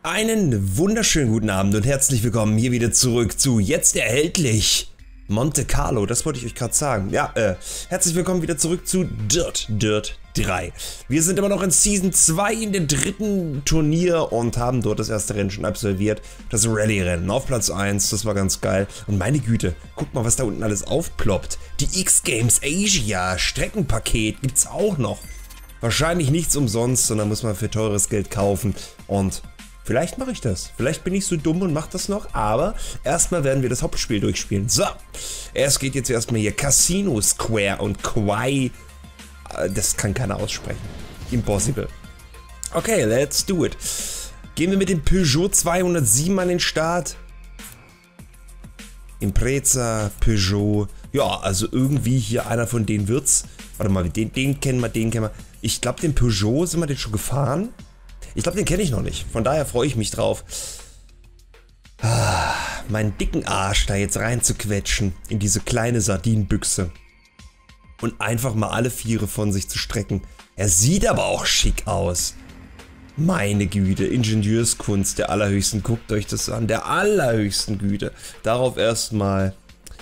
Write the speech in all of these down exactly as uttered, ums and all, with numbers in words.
Einen wunderschönen guten Abend und herzlich willkommen hier wieder zurück zu Jetzt erhältlich Monte Carlo, das wollte ich euch gerade sagen. Ja, äh, herzlich willkommen wieder zurück zu Dirt, Dirt drei. Wir sind immer noch in Season zwei in dem dritten Turnier und haben dort das erste Rennen schon absolviert. Das Rallye-Rennen auf Platz eins, das war ganz geil. Und meine Güte, guck mal, was da unten alles aufploppt. Die X-Games Asia Streckenpaket gibt's auch noch. Wahrscheinlich nichts umsonst, sondern muss man für teures Geld kaufen und vielleicht mache ich das. Vielleicht bin ich so dumm und mache das noch, aber erstmal werden wir das Hauptspiel durchspielen. So, es geht jetzt erstmal hier Casino Square und Quai. Das kann keiner aussprechen. Impossible. Okay, let's do it. Gehen wir mit dem Peugeot zweihundertsieben an den Start. Impreza, Peugeot. Ja, also irgendwie hier einer von denen wird's. Warte mal, den, den kennen wir, den kennen wir. Ich glaube, den Peugeot, sind wir den schon gefahren? Ich glaube, den kenne ich noch nicht. Von daher freue ich mich drauf, ah, meinen dicken Arsch da jetzt rein zu quetschen in diese kleine Sardinenbüchse und einfach mal alle Viere von sich zu strecken. Er sieht aber auch schick aus. Meine Güte, Ingenieurskunst der allerhöchsten. Guckt euch das an, der allerhöchsten Güte. Darauf erstmal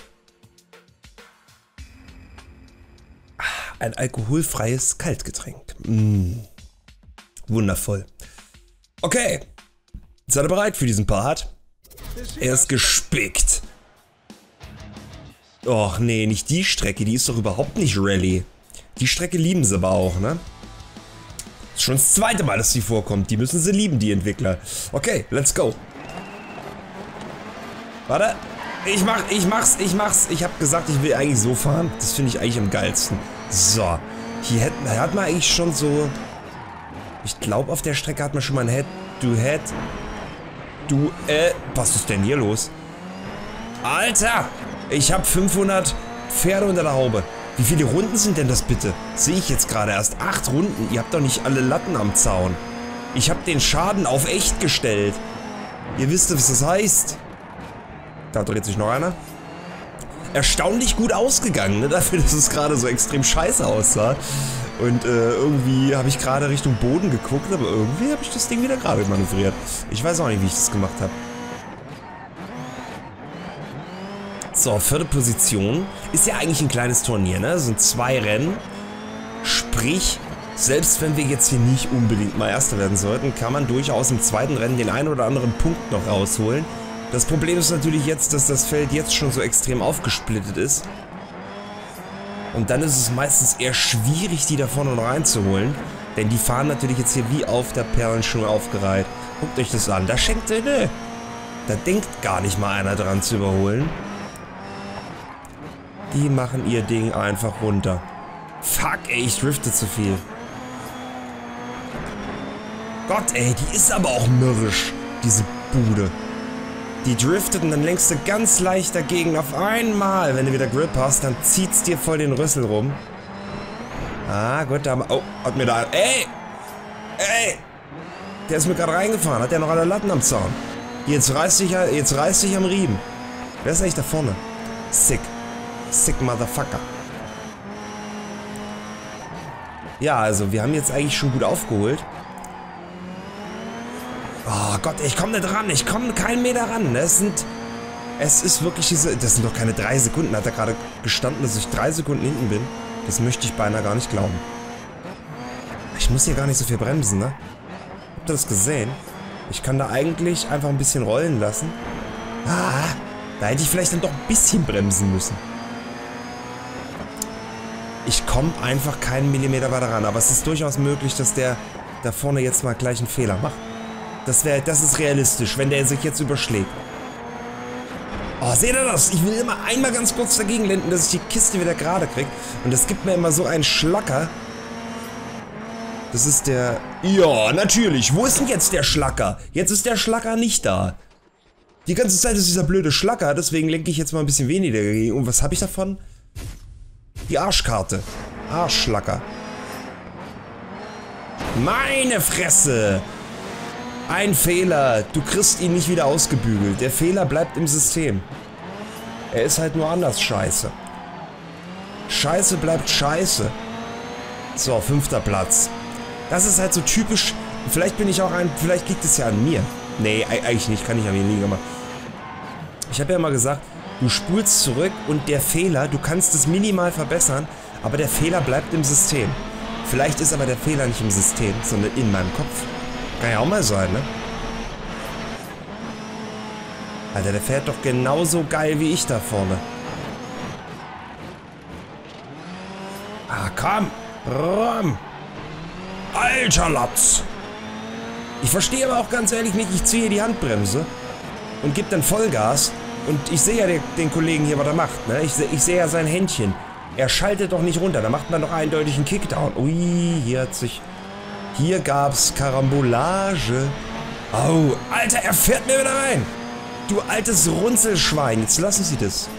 ein alkoholfreies Kaltgetränk. Mmh. Wundervoll. Okay, seid ihr bereit für diesen Part? Er ist gespickt. Och nee, nicht die Strecke, die ist doch überhaupt nicht Rallye. Die Strecke lieben sie aber auch, ne? Ist schon das zweite Mal, dass sie vorkommt. Die müssen sie lieben, die Entwickler. Okay, let's go. Warte, ich mach, ich mach's, ich mach's. Ich hab gesagt, ich will eigentlich so fahren. Das finde ich eigentlich am geilsten. So, hier hat, hat man eigentlich schon so... Ich glaube, auf der Strecke hat man schon mal ein Head-to-Head. Du, äh, was ist denn hier los? Alter! Ich habe fünfhundert Pferde unter der Haube. Wie viele Runden sind denn das bitte? Sehe ich jetzt gerade erst acht Runden. Ihr habt doch nicht alle Latten am Zaun. Ich habe den Schaden auf echt gestellt. Ihr wisst, was das heißt. Da dreht sich noch einer. Erstaunlich gut ausgegangen, ne? Dafür, dass es gerade so extrem scheiße aussah. Und äh, irgendwie habe ich gerade Richtung Boden geguckt, aber irgendwie habe ich das Ding wieder gerade manövriert. Ich weiß auch nicht, wie ich das gemacht habe. So, vierte Position. Ist ja eigentlich ein kleines Turnier, ne? Das sind zwei Rennen. Sprich, selbst wenn wir jetzt hier nicht unbedingt mal Erster werden sollten, kann man durchaus im zweiten Rennen den einen oder anderen Punkt noch rausholen. Das Problem ist natürlich jetzt, dass das Feld jetzt schon so extrem aufgesplittet ist. Und dann ist es meistens eher schwierig, die da vorne noch reinzuholen. Denn die fahren natürlich jetzt hier wie auf der Perlenschnur aufgereiht. Guckt euch das an. Da schenkt er, ne? Da denkt gar nicht mal einer dran zu überholen. Die machen ihr Ding einfach runter. Fuck, ey, ich drifte zu viel. Gott, ey, die ist aber auch mürrisch, diese Bude. Die driftet und dann lenkst du ganz leicht dagegen auf einmal. Wenn du wieder Grip hast, dann zieht's dir voll den Rüssel rum. Ah, gut, da haben wir... Oh, hat mir da... Ey! Ey! Der ist mir gerade reingefahren. Hat der noch alle Latten am Zaun? Jetzt reißt sich jetzt reißt sich am Riemen. Wer ist eigentlich da vorne? Sick. Sick Motherfucker. Ja, also wir haben jetzt eigentlich schon gut aufgeholt. Oh Gott, ich komme nicht ran, ich komme keinen Meter ran. Es sind, es ist wirklich diese, das sind doch keine drei Sekunden. Hat er gerade gestanden, dass ich drei Sekunden hinten bin? Das möchte ich beinahe gar nicht glauben. Ich muss hier gar nicht so viel bremsen, ne? Habt ihr das gesehen? Ich kann da eigentlich einfach ein bisschen rollen lassen. Ah, da hätte ich vielleicht dann doch ein bisschen bremsen müssen. Ich komme einfach keinen Millimeter weiter ran, aber es ist durchaus möglich, dass der da vorne jetzt mal gleich einen Fehler macht. Das wäre, das ist realistisch, wenn der sich jetzt überschlägt. Oh, seht ihr das? Ich will immer einmal ganz kurz dagegen lenden, dass ich die Kiste wieder gerade kriege. Und das gibt mir immer so einen Schlacker. Das ist der... Ja, natürlich. Wo ist denn jetzt der Schlacker? Jetzt ist der Schlacker nicht da. Die ganze Zeit ist dieser blöde Schlacker, deswegen lenke ich jetzt mal ein bisschen weniger dagegen. Und was habe ich davon? Die Arschkarte. Arschschlacker. Meine Fresse! Ein Fehler. Du kriegst ihn nicht wieder ausgebügelt. Der Fehler bleibt im System. Er ist halt nur anders scheiße. Scheiße bleibt scheiße. So, fünfter Platz. Das ist halt so typisch. Vielleicht bin ich auch ein... Vielleicht liegt es ja an mir. Nee, eigentlich nicht, kann ich ja mir liegen, aber... Ich habe ja mal gesagt, du spulst zurück und der Fehler, du kannst es minimal verbessern, aber der Fehler bleibt im System. Vielleicht ist aber der Fehler nicht im System, sondern in meinem Kopf. Kann ja auch mal sein, ne? Alter, der fährt doch genauso geil wie ich da vorne. Ah, komm! Rum! Alter Latz! Ich verstehe aber auch ganz ehrlich nicht, ich ziehe die Handbremse und gebe dann Vollgas und ich sehe ja den, den Kollegen hier, was er macht, ne? Ich, seh, ich sehe ja sein Händchen. Er schaltet doch nicht runter, da macht man doch eindeutig einen Kickdown. Ui, hier hat sich... Hier gab's Karambolage. Oh, Alter, er fährt mir wieder rein! Du altes Runzelschwein, jetzt lassen Sie das.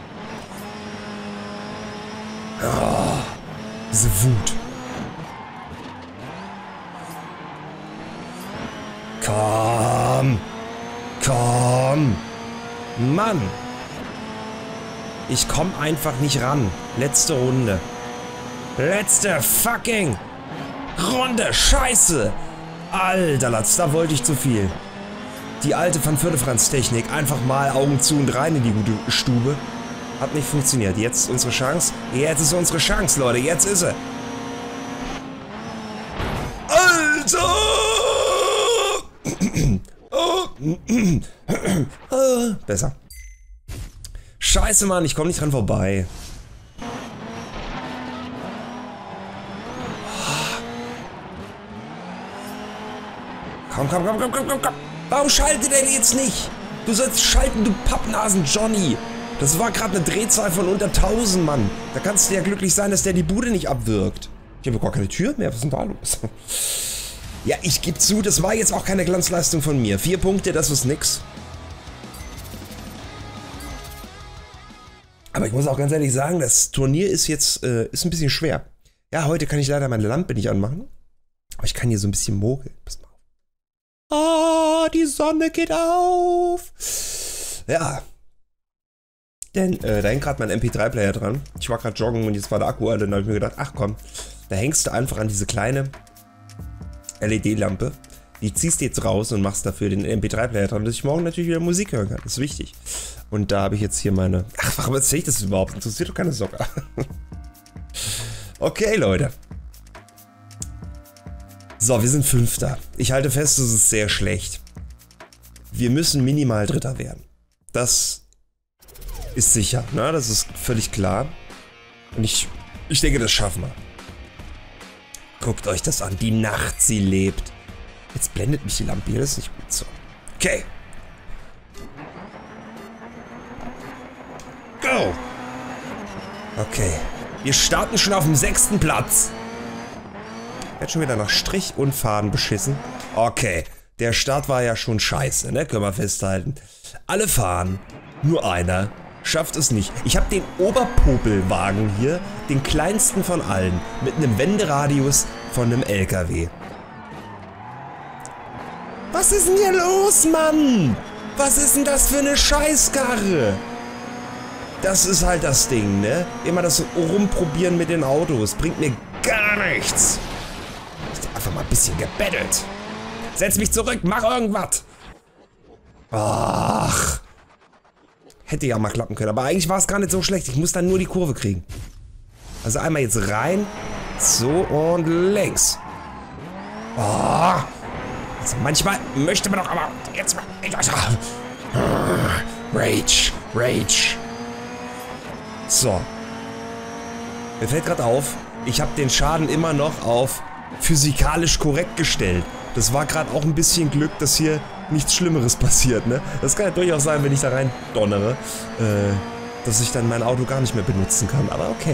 Oh, diese Wut. Komm! Komm! Mann! Ich komm einfach nicht ran. Letzte Runde. Letzte fucking Runde. Scheiße! Alter Latz, da wollte ich zu viel. Die alte Van Firde-Franz-Technik. Einfach mal Augen zu und rein in die gute Stube. Hat nicht funktioniert. Jetzt unsere Chance. Jetzt ist unsere Chance, Leute. Jetzt ist sie. Alter! Oh. Besser. Scheiße, Mann. Ich komme nicht dran vorbei. Komm, komm, komm, komm, komm, komm, komm. Warum schaltet er jetzt nicht? Du sollst schalten, du Pappnasen Johnny. Das war gerade eine Drehzahl von unter tausend, Mann. Da kannst du ja glücklich sein, dass der die Bude nicht abwirkt. Ich habe gar keine Tür mehr. Was ist denn da los? Ja, ich gebe zu, das war jetzt auch keine Glanzleistung von mir. Vier Punkte, das ist nix. Aber ich muss auch ganz ehrlich sagen, das Turnier ist jetzt äh, ist ein bisschen schwer. Ja, heute kann ich leider meine Lampe nicht anmachen. Aber ich kann hier so ein bisschen mogeln. Pass mal auf. Ah, die Sonne geht auf. Ja. Denn äh, da hängt gerade mein M P drei Player dran. Ich war gerade joggen und jetzt war der Akku alle. Dann habe ich mir gedacht, ach komm, da hängst du einfach an diese kleine L E D-Lampe. Die ziehst du jetzt raus und machst dafür den M P drei Player dran, dass ich morgen natürlich wieder Musik hören kann. Das ist wichtig. Und da habe ich jetzt hier meine... Ach, warum erzähle ich das überhaupt? Interessiert doch keine Socke. Okay, Leute. So, wir sind Fünfter. Ich halte fest, das ist sehr schlecht. Wir müssen minimal Dritter werden. Das ist sicher, ne? Das ist völlig klar. Und ich, ich denke, das schaffen wir. Guckt euch das an. Die Nacht, sie lebt. Jetzt blendet mich die Lampe hier. Das ist nicht gut so. Okay. Go! Okay. Wir starten schon auf dem sechsten Platz. Jetzt schon wieder nach Strich und Faden beschissen. Okay. Der Start war ja schon scheiße, ne? Können wir festhalten. Alle fahren. Nur einer schafft es nicht. Ich habe den Oberpopelwagen hier. Den kleinsten von allen. Mit einem Wenderadius von einem L K W. Was ist denn hier los, Mann? Was ist denn das für eine Scheißkarre? Das ist halt das Ding, ne? Immer das Rumprobieren mit den Autos. Bringt mir gar nichts. Einfach mal ein bisschen gebettelt. Setz mich zurück, mach irgendwas. Ach. Hätte ja mal klappen können. Aber eigentlich war es gar nicht so schlecht. Ich muss dann nur die Kurve kriegen. Also einmal jetzt rein. So und links. Oh. Also manchmal möchte man doch aber jetzt mal... Rage. Rage. So. Mir fällt gerade auf, ich habe den Schaden immer noch auf physikalisch korrekt gestellt. Das war gerade auch ein bisschen Glück, dass hier nichts Schlimmeres passiert, ne? Das kann ja durchaus sein, wenn ich da rein donnere, äh, dass ich dann mein Auto gar nicht mehr benutzen kann, aber okay.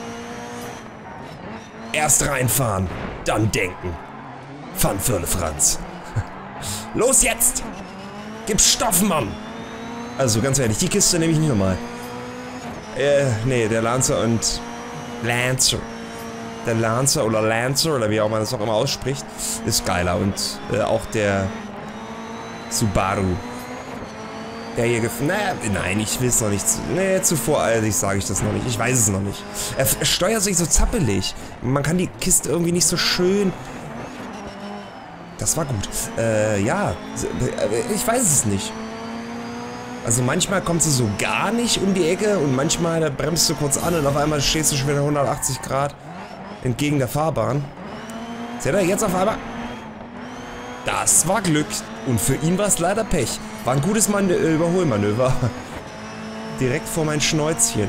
Erst reinfahren, dann denken. Van Firle-Franz. Los jetzt! Gib Stoff, Mann! Also ganz ehrlich, die Kiste nehme ich nicht nochmal. Äh, nee, der Lancer und... Lancer. Der Lancer oder Lancer, oder wie auch man das auch immer ausspricht, ist geiler. Und äh, auch der Subaru. Der hier gef... Naja, nein, ich will es noch nicht... Nee, zu voreilig sage ich das noch nicht. Ich weiß es noch nicht. Er, er steuert sich so zappelig. Man kann die Kiste irgendwie nicht so schön... Das war gut. Äh, ja, ich weiß es nicht. Also manchmal kommt sie so gar nicht um die Ecke und manchmal da bremst du kurz an und auf einmal stehst du schon wieder hundertachtzig Grad entgegen der Fahrbahn. Seht ihr, jetzt auf einmal... Das war Glück. Und für ihn war es leider Pech. War ein gutes Manö Überholmanöver. Direkt vor mein Schnäuzchen.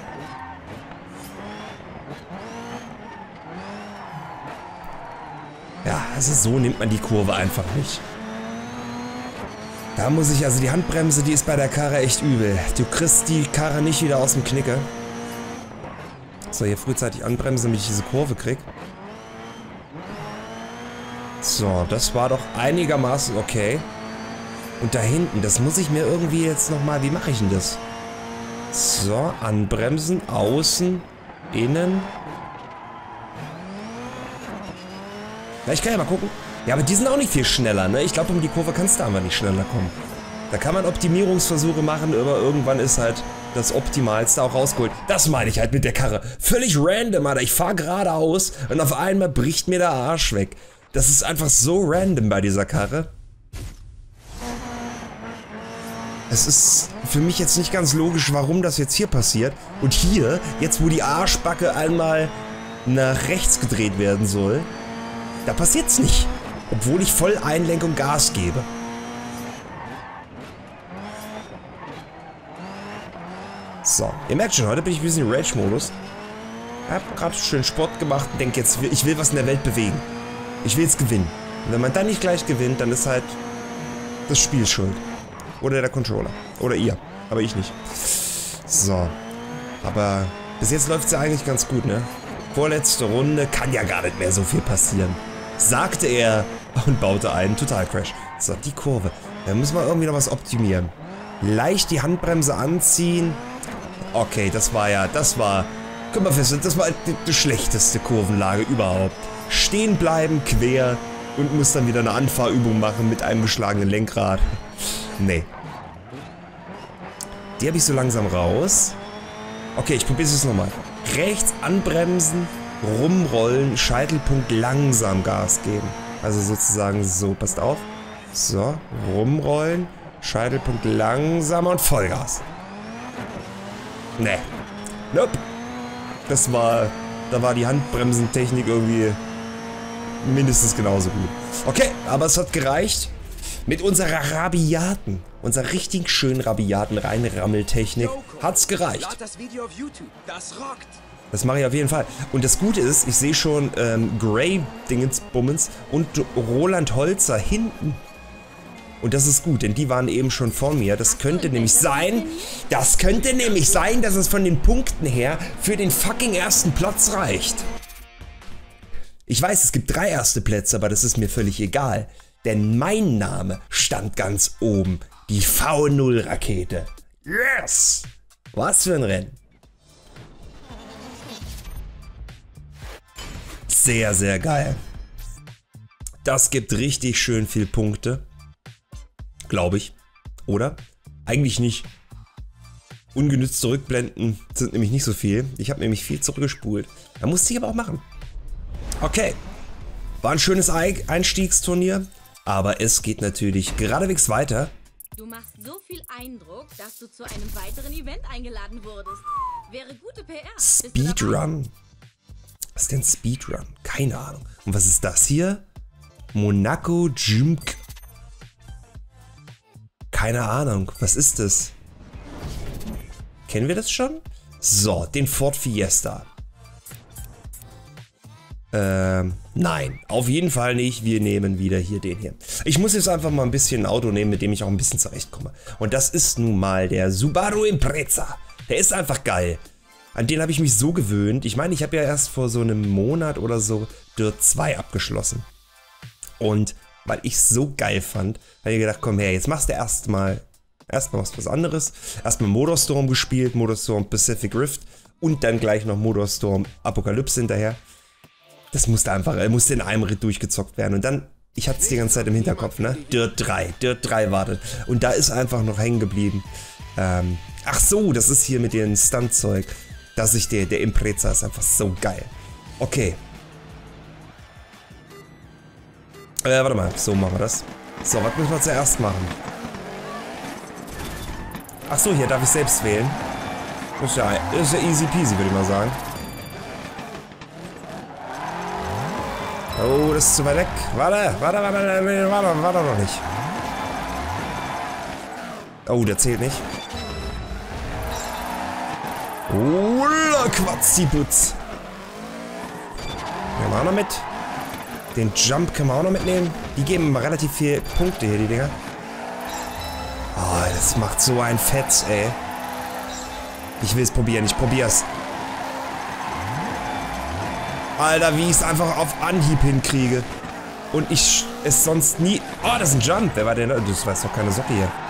Ja, also so nimmt man die Kurve einfach nicht. Da muss ich, also die Handbremse, die ist bei der Karre echt übel. Du kriegst die Karre nicht wieder aus dem Knicker. So, hier frühzeitig anbremsen, damit ich diese Kurve krieg. So, das war doch einigermaßen okay. Und da hinten, das muss ich mir irgendwie jetzt nochmal, wie mache ich denn das? So, anbremsen, außen, innen. Na, ich kann ja mal gucken. Ja, aber die sind auch nicht viel schneller, ne? Ich glaube, um die Kurve kannst du einfach nicht schneller kommen. Da kann man Optimierungsversuche machen, aber irgendwann ist halt das Optimalste auch rausgeholt. Das meine ich halt mit der Karre. Völlig random, Alter. Ich fahre geradeaus und auf einmal bricht mir der Arsch weg. Das ist einfach so random bei dieser Karre. Es ist für mich jetzt nicht ganz logisch, warum das jetzt hier passiert. Und hier, jetzt wo die Arschbacke einmal nach rechts gedreht werden soll, da passiert's nicht. Obwohl ich voll Einlenkung Gas gebe. So, ihr merkt schon, heute bin ich ein bisschen im Rage-Modus. Ich hab gerade schön Sport gemacht und denke jetzt, ich will was in der Welt bewegen. Ich will jetzt gewinnen. Und wenn man dann nicht gleich gewinnt, dann ist halt das Spiel schuld. Oder der Controller. Oder ihr. Aber ich nicht. So. Aber bis jetzt läuft es ja eigentlich ganz gut, ne? Vorletzte Runde, kann ja gar nicht mehr so viel passieren. Sagte er und baute einen Total-Crash. So, die Kurve. Da müssen wir irgendwie noch was optimieren. Leicht die Handbremse anziehen. Okay, das war ja, das war, guck mal fest, das war die, die schlechteste Kurvenlage überhaupt. Stehen bleiben, quer und muss dann wieder eine Anfahrübung machen mit einem geschlagenen Lenkrad. Nee. Die habe ich so langsam raus. Okay, ich probiere es nochmal. Rechts anbremsen, rumrollen, Scheitelpunkt langsam Gas geben. Also sozusagen so, passt auf. So, rumrollen, Scheitelpunkt langsamer und Vollgas. Nee. Nope. Das war, da war die Handbremsentechnik irgendwie mindestens genauso gut. Okay, aber es hat gereicht. Mit unserer rabiaten, unserer richtig schönen rabiaten Reinrammeltechnik hat's gereicht. Das Video auf YouTube, das rockt. Das mache ich auf jeden Fall. Und das Gute ist, ich sehe schon ähm, Grey Dingensbummens und Roland Holzer hinten. Und das ist gut, denn die waren eben schon vor mir. Das könnte nämlich sein, das könnte nämlich sein, dass es von den Punkten her für den fucking ersten Platz reicht. Ich weiß, es gibt drei erste Plätze, aber das ist mir völlig egal. Denn mein Name stand ganz oben. Die V null Rakete. Yes! Was für ein Rennen. Sehr, sehr geil. Das gibt richtig schön viel Punkte. Glaube ich. Oder? Eigentlich nicht. Ungenützt zurückblenden sind nämlich nicht so viel. Ich habe nämlich viel zurückgespult. Da musste ich aber auch machen. Okay. War ein schönes Einstiegsturnier. Aber es geht natürlich geradewegs weiter. Du machst so viel Eindruck, dass du zu einem weiteren Event eingeladen wurdest. Wäre gute P R. Speedrun. Was ist denn Speedrun? Keine Ahnung. Und was ist das hier? Monaco Jumk. Keine Ahnung. Was ist das? Kennen wir das schon? So, den Ford Fiesta. Ähm, nein, auf jeden Fall nicht. Wir nehmen wieder hier den hier. Ich muss jetzt einfach mal ein bisschen ein Auto nehmen, mit dem ich auch ein bisschen zurechtkomme. Und das ist nun mal der Subaru Impreza. Der ist einfach geil. An den habe ich mich so gewöhnt. Ich meine, ich habe ja erst vor so einem Monat oder so Dirt zwei abgeschlossen. Und weil ich es so geil fand, habe ich gedacht, komm her, jetzt machst du erstmal erstmal was anderes. Erstmal Motorstorm gespielt, Motorstorm Pacific Rift und dann gleich noch Motorstorm Apokalypse hinterher. Das musste einfach, er musste in einem Ritt durchgezockt werden. Und dann, ich hatte es die ganze Zeit im Hinterkopf, ne? Dirt drei, Dirt drei wartet. Und da ist einfach noch hängen geblieben. Ähm, ach so, das ist hier mit dem Stuntzeug. Dass ich der, der Impreza ist einfach so geil. Okay. Äh, warte mal. So machen wir das. So, was müssen wir zuerst machen? Ach so, hier darf ich selbst wählen. Das ist ja, das ist ja easy peasy, würde ich mal sagen. Oh, das ist zu weit weg. Warte, warte, warte, warte, warte, warte noch nicht. Oh, der zählt nicht. Oh, Quatziputz. Nehmen wir auch noch mit. Den Jump können wir auch noch mitnehmen. Die geben relativ viel Punkte hier, die Dinger. Oh, das macht so ein Fett, ey. Ich will es probieren, ich probier's. Alter, wie ich es einfach auf Anhieb hinkriege. Und ich es sonst nie... Oh, das ist ein Jump. Wer war denn? Das war doch keine Socke hier.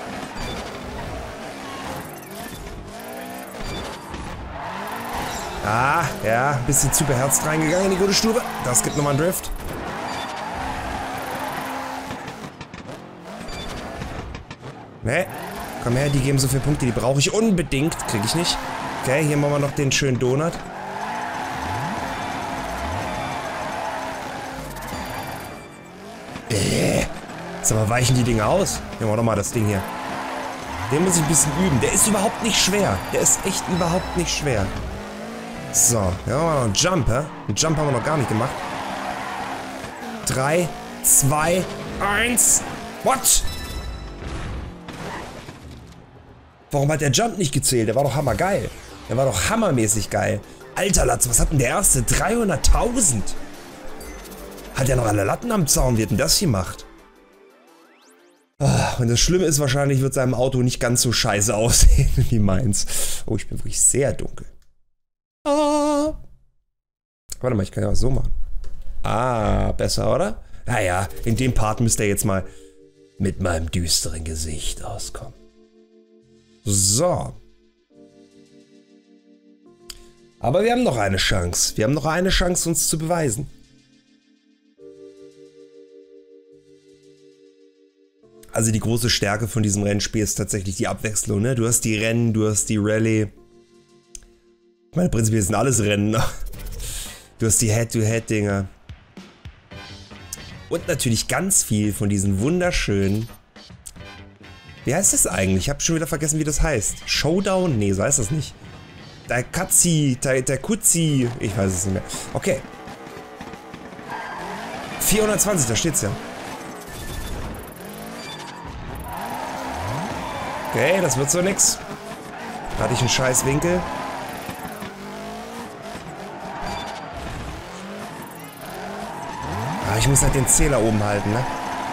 Ah, ja, ein bisschen zu beherzt reingegangen in die gute Stube. Das gibt nochmal einen Drift. Ne, komm her, die geben so viele Punkte, die brauche ich unbedingt. Kriege ich nicht. Okay, hier machen wir noch den schönen Donut. Äh, sag mal, weichen die Dinge aus? Nehmen wir doch mal das Ding hier. Den muss ich ein bisschen üben. Der ist überhaupt nicht schwer. Der ist echt überhaupt nicht schwer. So, ja, machen wir noch einen Jump, hä? Einen Jump haben wir noch gar nicht gemacht. Drei, zwei, eins. What? Warum hat der Jump nicht gezählt? Der war doch hammergeil. Der war doch hammermäßig geil. Alter Latz, was hat denn der erste? dreihunderttausend. Hat der noch alle Latten am Zaun? Wie hat denn das gemacht? Oh, und das Schlimme ist, wahrscheinlich wird seinem Auto nicht ganz so scheiße aussehen wie meins. Oh, ich bin wirklich sehr dunkel. Ah. Warte mal, ich kann ja auch so machen. Ah, besser, oder? Naja, in dem Part müsst ihr jetzt mal mit meinem düsteren Gesicht auskommen. So. Aber wir haben noch eine Chance. Wir haben noch eine Chance, uns zu beweisen. Also die große Stärke von diesem Rennspiel ist tatsächlich die Abwechslung, ne? Du hast die Rennen, du hast die Rallye. Ich meine, prinzipiell sind alles Rennen. Du hast die Head-to-Head-Dinger. Und natürlich ganz viel von diesen wunderschönen... Wie heißt das eigentlich? Ich habe schon wieder vergessen, wie das heißt. Showdown? Nee, so heißt das nicht. Der Katzi, der, der Kutzi. Ich weiß es nicht mehr. Okay. vierhundertzwanzig, da steht's ja. Okay, das wird so nix. Da hatte ich einen scheiß Winkel. Aber ich muss halt den Zähler oben halten, ne?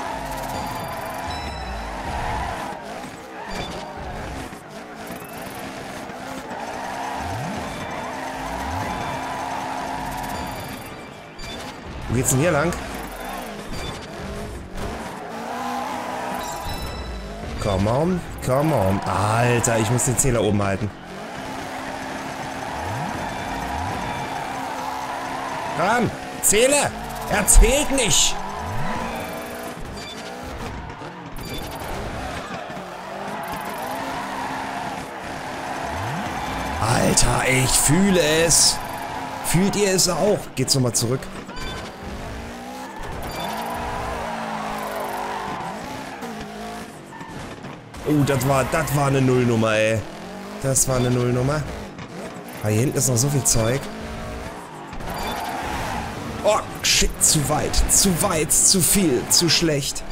Wo geht's denn hier lang? Come on, come on. Alter, ich muss den Zähler oben halten. Ran, zähle! Er zählt nicht! Alter, ich fühle es. Fühlt ihr es auch? Geht's nochmal zurück. Oh, das war, das war eine Nullnummer, ey. Das war eine Nullnummer. Aber hier hinten ist noch so viel Zeug. Oh, shit, zu weit. Zu weit, zu viel, zu schlecht.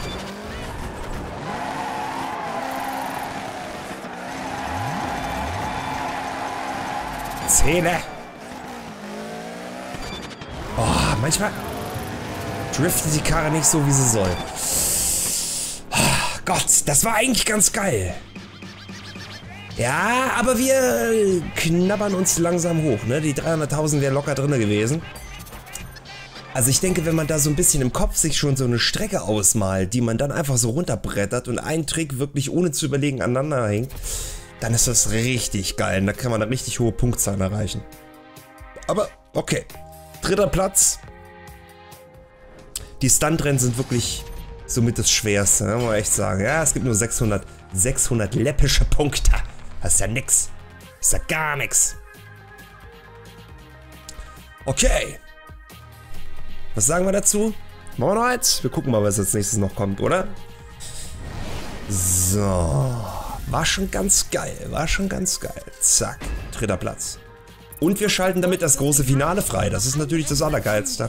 Zähne. Oh, manchmal driftet die Karre nicht so, wie sie soll. Gott, das war eigentlich ganz geil. Ja, aber wir knabbern uns langsam hoch, ne? Die dreihunderttausend wäre locker drin gewesen. Also ich denke, wenn man da so ein bisschen im Kopf sich schon so eine Strecke ausmalt, die man dann einfach so runterbrettert und einen Trick wirklich ohne zu überlegen aneinander hängt, dann ist das richtig geil. Da kann man eine richtig hohe Punktzahl erreichen. Aber okay, dritter Platz. Die Stuntrennen sind wirklich somit das Schwerste, ne? Muss man echt sagen. Ja, es gibt nur sechshundert, sechshundert läppische Punkte. Das ist ja nix. Das ist ja gar nix. Okay. Was sagen wir dazu? Machen wir noch eins? Wir gucken mal, was als nächstes noch kommt, oder? So. War schon ganz geil. War schon ganz geil. Zack. Dritter Platz. Und wir schalten damit das große Finale frei. Das ist natürlich das Allergeilste.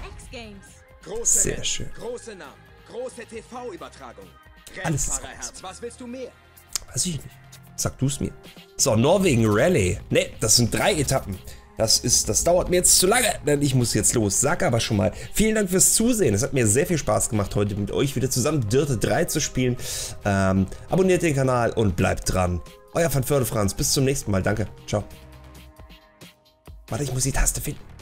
Sehr schön. Große Namen, große T V-Übertragung. Alles ist Rennfahrerherz, was willst du mehr? Weiß ich nicht. Sag du es mir. So, Norwegen Rallye. Ne, das sind drei Etappen. Das ist, das dauert mir jetzt zu lange, denn ich muss jetzt los. Sag aber schon mal, vielen Dank fürs Zusehen. Es hat mir sehr viel Spaß gemacht, heute mit euch wieder zusammen Dirt drei zu spielen. Ähm, abonniert den Kanal und bleibt dran. Euer Van Förde Franz. Bis zum nächsten Mal. Danke. Ciao. Warte, ich muss die Taste finden.